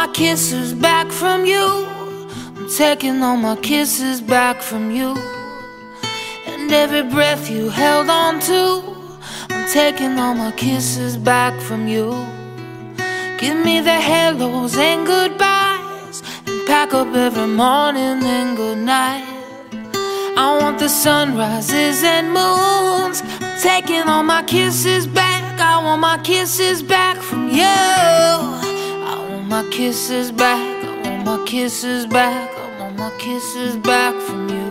my kisses back from you. I'm taking all my kisses back from you. And every breath you held on to, I'm taking all my kisses back from you. Give me the hellos and goodbyes, and pack up every morning and good night. I want the sunrises and moons. I'm taking all my kisses back. I want my kisses back from you. I want my kisses back. I want my kisses back. I want my kisses back from you.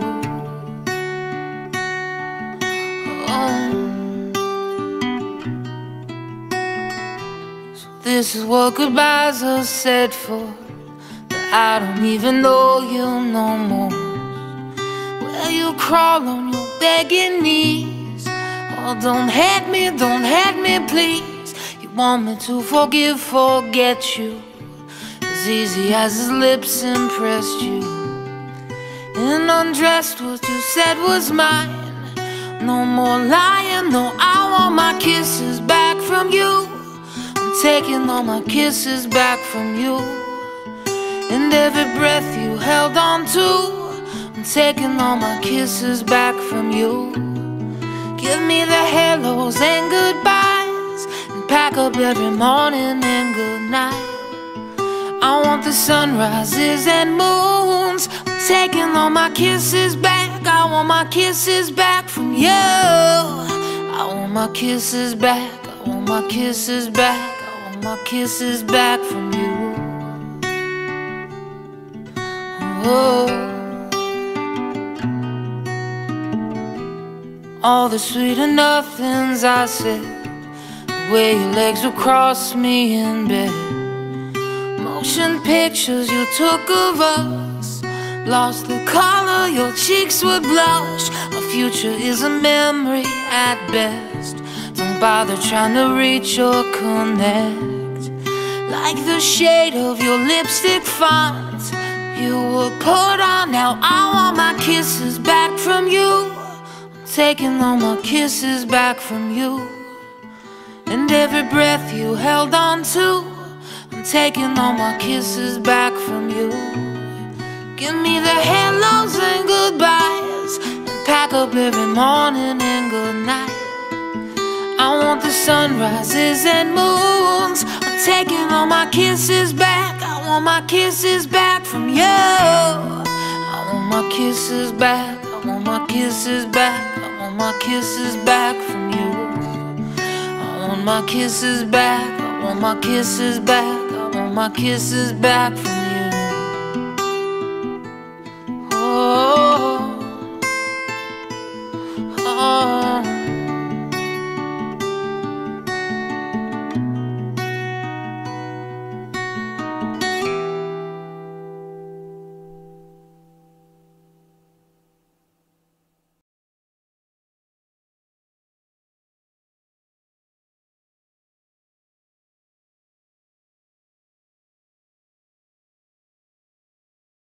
Oh. So this is what goodbyes are said for, that I don't even know you no more. Where you crawl on your begging knees. Oh, don't hate me, please. You want me to forgive, forget you, as easy as his lips impressed you. And undressed what you said was mine. No more lying, no, I want my kisses back from you. I'm taking all my kisses back from you. And every breath you held on to, I'm taking all my kisses back from you. Give me the hellos and goodbyes, and pack up every morning and good night. I want the sunrises and moons. I'm taking all my kisses back. I want my kisses back from you. I want my kisses back. I want my kisses back. I want my kisses back from you. Oh. All the sweet and nothings I said, the way your legs would cross me in bed, motion pictures you took of us, lost the color, your cheeks would blush. Our future is a memory at best. Don't bother trying to reach or connect. Like the shade of your lipstick font you would put on. Now I want my kisses back from you. Taking all my kisses back from you. And every breath you held on to, I'm taking all my kisses back from you. Give me the hellos and goodbyes, and pack up every morning and good night. I want the sunrises and moons. I'm taking all my kisses back. I want my kisses back from you. I want my kisses back. I want my kisses back. I want my kisses back from you. I want my kisses back. I want my kisses back. I want my kisses back from you.